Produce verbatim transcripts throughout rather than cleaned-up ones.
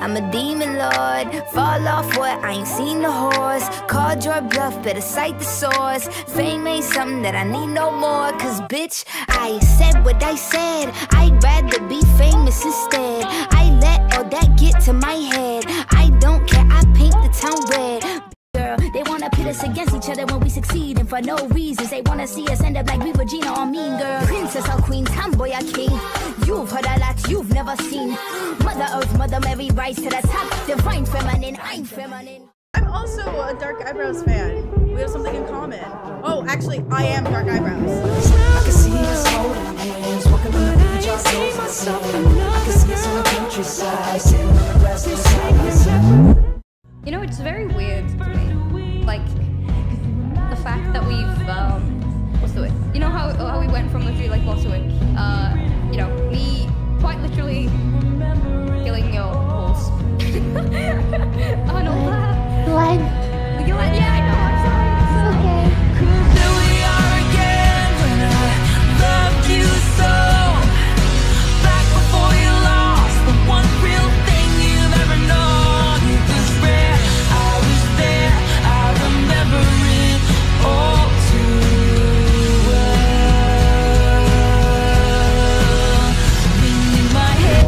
I'm a demon lord. Fall off what? I ain't seen the horse. Called your bluff, better cite the source. Fame ain't something that I need no more. Cause bitch, I said what I said. I'd rather be famous instead. I let all that get to my head. I don't care, I paint the town red. Girl, they wanna pit us against each other when we succeed, and for no reasons. They wanna see us end up like we Regina or Mean Girl. Princess or queen, tomboy or king. You've heard a lot you've never seen. Mother Earth, Mother Mary, rise to the top. Divine feminine, I'm feminine. I'm also a Dark Eyebrows fan. We have something in common. Oh, actually, I am Dark Eyebrows. I can see us holding hands, walking on the beach, our souls are something. I can see us on the countryside, sitting on the grass, side by side. You know, it's very weird to me, like, the fact that we've, um, what's the word? You know how, how we went from literally, like, Boswick, uh, you know, me quite literally killing your horse. Oh, no, that. Glenn. Glenn, yeah, I know, I'm sorry. It's okay. Here we are again, when I loved you so. Back before you lost the one real thing you've ever known. It was rare, I was there, I remember it all too well. Ringing my head.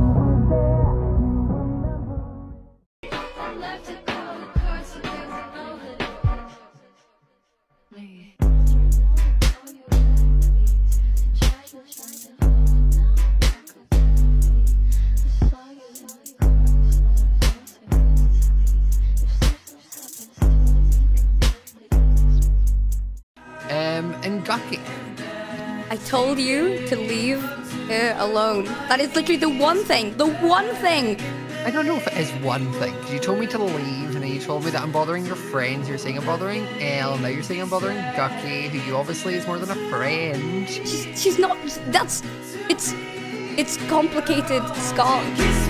Um, and Gucky. I told you to leave her alone. That is literally the one thing, the one thing. I don't know if it is one thing, because you told me to leave, and then you told me that I'm bothering your friends. You're saying I'm bothering Elle, now you're saying I'm bothering Gucky, who you obviously is more than a friend. She's, she's not, that's, it's, it's complicated, Scott.